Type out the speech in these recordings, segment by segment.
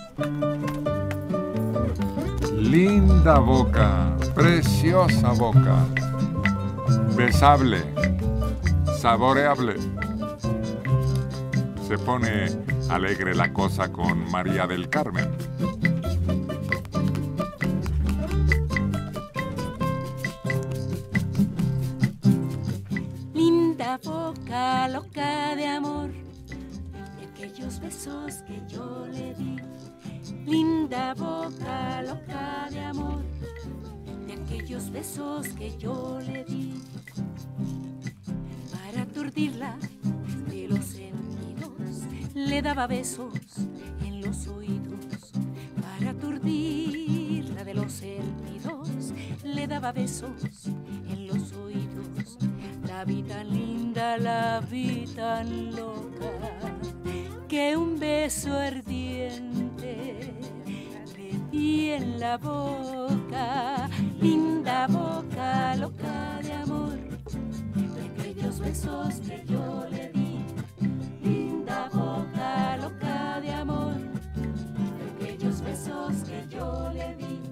Linda boca, preciosa boca, besable, saboreable. Se pone alegre la cosa con María del Carmen. Linda boca loca de amor, de aquellos besos que yo le di. Linda boca loca de amor, de aquellos besos que yo le di. Para aturdirla de los sentidos, le daba besos en los oídos. Para aturdirla de los sentidos, le daba besos en los oídos. La vi tan linda, la vi tan loca, que un beso ardiente le di en la boca. Linda boca loca de amor, de aquellos besos que yo le di. Linda boca loca de amor, de aquellos besos que yo le di.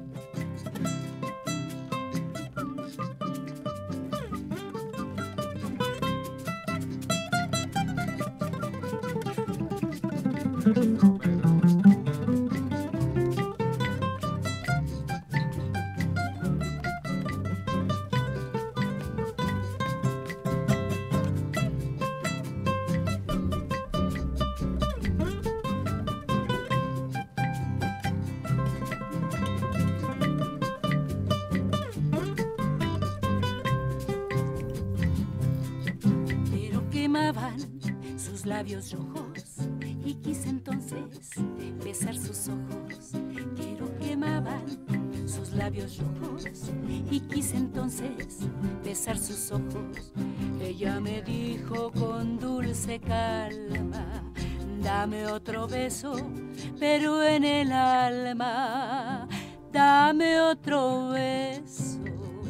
Sus labios rojos y quise entonces besar sus ojos, pero quemaban sus labios rojos y quise entonces besar sus ojos. Ella me dijo con dulce calma, dame otro beso, pero en el alma. Dame otro beso,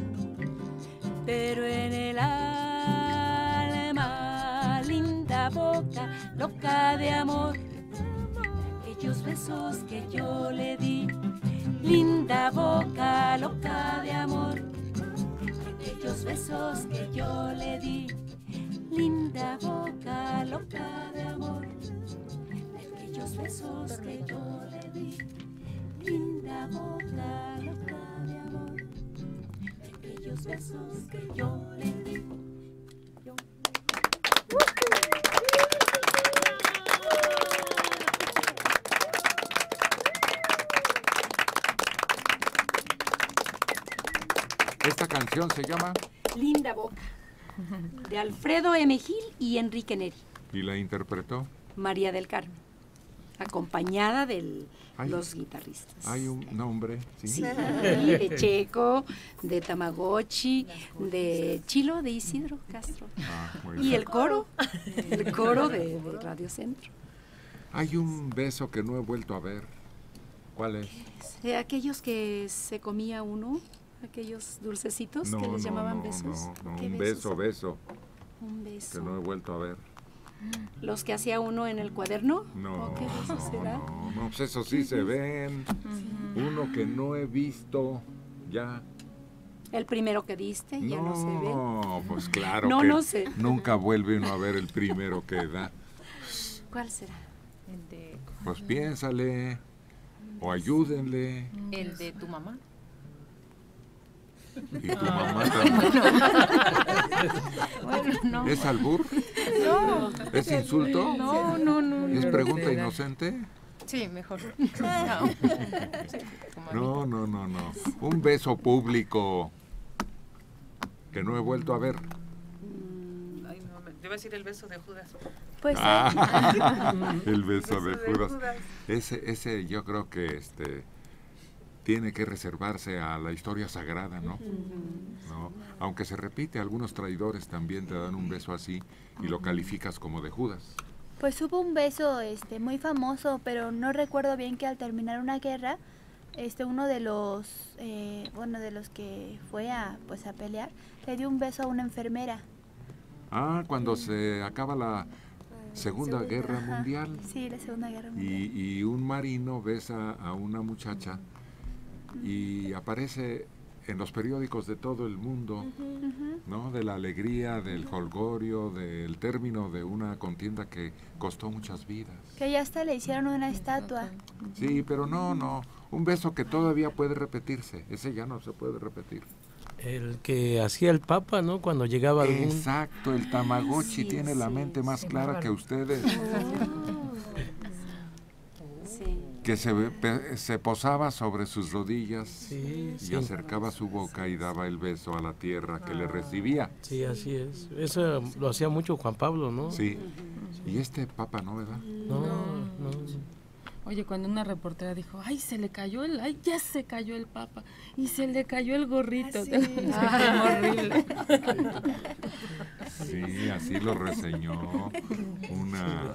pero en el alma. Linda boca loca de amor, aquellos besos que yo le di. Linda boca loca de amor, aquellos besos que yo le di. Linda boca loca de amor, aquellos besos que yo le di. Linda boca loca de amor, aquellos besos que yo le di. Esta canción se llama Linda boca, de Alfredo M. Gil y Enrique Neri. ¿Y la interpretó? María del Carmen, acompañada de los guitarristas. Hay un nombre, ¿sí? Sí, de Checo, de Tamagotchi, de Chilo, de Isidro Castro. Y el coro de Radio Centro. Hay un beso que no he vuelto a ver. ¿Cuál es? Aquellos que se comía uno, aquellos dulcecitos que les llamaban besos. No, un beso. Un beso. Que no he vuelto a ver. ¿Los que hacía uno en el cuaderno? No, ¿Qué besos será? No, pues esos sí se ven. Uno que no he visto ya. El primero que diste ya no se ve. No, pues claro no, que no sé. Nunca vuelve uno a ver el primero que da. ¿Cuál será? El de... Pues piénsale o ayúdenle. El de tu mamá. Y tu mamá también. Bueno, no. ¿Es albur? No. ¿Es insulto? No. ¿Es pregunta inocente? Sí, mejor. No. Un beso público que no he vuelto a ver. Ay, no, te iba a decir el beso de Judas. Pues el beso de Judas. Ese yo creo que tiene que reservarse a la historia sagrada, ¿no? ¿No? Aunque se repite, algunos traidores también te dan un beso así y lo calificas como de Judas. Pues hubo un beso muy famoso, pero no recuerdo bien, que al terminar una guerra, uno de los de los que fue a pelear, le dio un beso a una enfermera. Ah, cuando se acaba la Segunda Guerra Mundial. Sí, la Segunda Guerra Mundial. Y un marino besa a una muchacha y aparece en los periódicos de todo el mundo, ¿no? De la alegría, del jolgorio, del término de una contienda que costó muchas vidas. Que ya hasta le hicieron una estatua. Sí, pero no, un beso que todavía puede repetirse, ese ya no se puede repetir. El que hacía el Papa, ¿no? Cuando llegaba algún... Exacto, el Tamagotchi tiene la mente más clara que ustedes. Que se posaba sobre sus rodillas y acercaba su boca y daba el beso a la tierra que le recibía. Sí, así es. Eso lo hacía mucho Juan Pablo, ¿no? Sí. Y este Papa no, ¿verdad? No. Oye, cuando una reportera dijo, ay, ya se cayó el Papa, y se le cayó el gorrito. Sí. Horrible. Sí, así lo reseñó una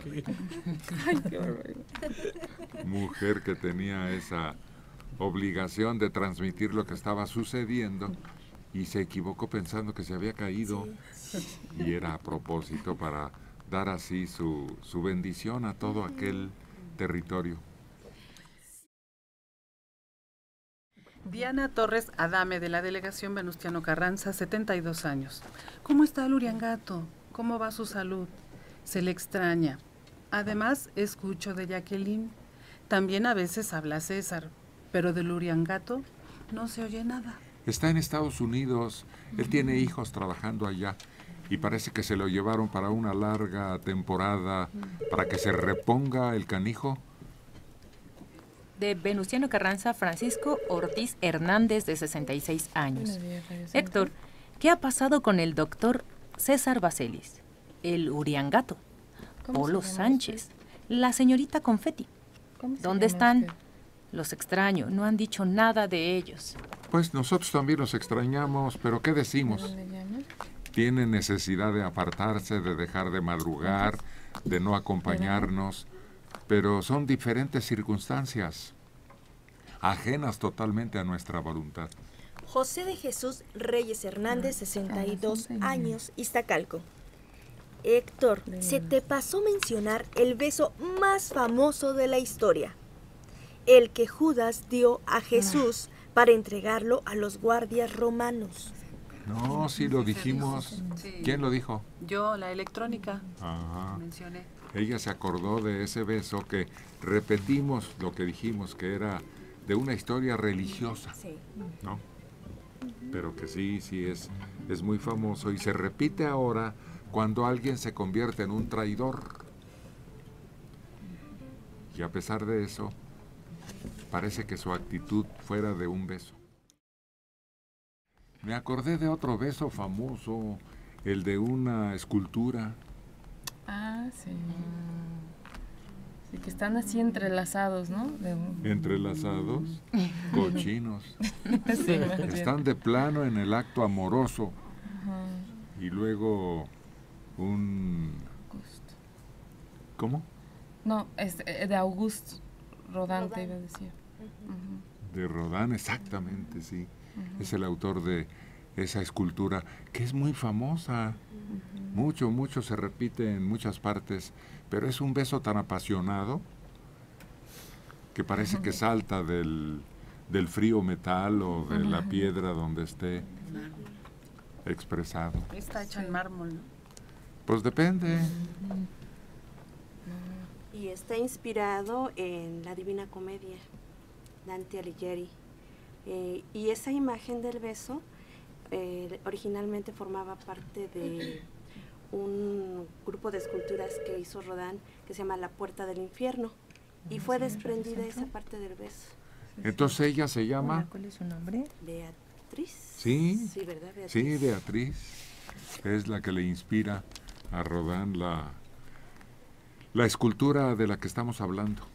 mujer que tenía esa obligación de transmitir lo que estaba sucediendo y se equivocó pensando que se había caído y era a propósito para dar así su bendición a todo aquel territorio. Diana Torres Adame, de la delegación Venustiano Carranza, 72 años. ¿Cómo está el Uriangato? ¿Cómo va su salud? Se le extraña. Además, escucho de Jacqueline. También a veces habla César, pero del Uriangato no se oye nada. Está en Estados Unidos, él tiene hijos trabajando allá y parece que se lo llevaron para una larga temporada para que se reponga el canijo. De Venustiano Carranza, Francisco Ortiz Hernández, de 66 años. Héctor, ¿qué ha pasado con el doctor César Baselis, el Uriangato, Polo Sánchez, la señorita Confetti? ¿Dónde están? Los extraño, no han dicho nada de ellos. Pues nosotros también los extrañamos, pero ¿qué decimos? Tienen necesidad de apartarse, de dejar de madrugar, de no acompañarnos, pero son diferentes circunstancias, ajenas totalmente a nuestra voluntad. José de Jesús Reyes Hernández, 62 años, Iztacalco. Héctor, se te pasó mencionar el beso más famoso de la historia, el que Judas dio a Jesús para entregarlo a los guardias romanos. No, sí lo dijimos. Sí. ¿Quién lo dijo? Yo, la electrónica, Ajá. mencioné. Ella se acordó de ese beso que repetimos lo que dijimos, que era de una historia religiosa, ¿no? Pero que sí es muy famoso y se repite ahora cuando alguien se convierte en un traidor. Y a pesar de eso, parece que su actitud fuera de un beso. Me acordé de otro beso famoso, el de una escultura. Ah, sí. Sí, que están así entrelazados, ¿no? Entrelazados, cochinos. Sí, Están de plano en el acto amoroso. Ajá. Y luego un... ¿Cómo? No, es de Auguste Rodin, te iba a decir. De Rodin, exactamente, sí. Es el autor de esa escultura, que es muy famosa. Mucho se repite en muchas partes, pero es un beso tan apasionado que parece que salta del frío metal o de la piedra donde esté expresado. Está hecha en mármol, ¿no? Pues depende. Y está inspirado en la Divina Comedia, Dante Alighieri. Y esa imagen del beso originalmente formaba parte de un grupo de esculturas que hizo Rodin que se llama La Puerta del Infierno, y fue desprendida esa parte del beso. Entonces ella se llama... ¿Cuál es su nombre? Beatriz. Sí, Sí, ¿verdad, Beatriz? sí, Beatriz. Es la que le inspira a Rodin la escultura de la que estamos hablando.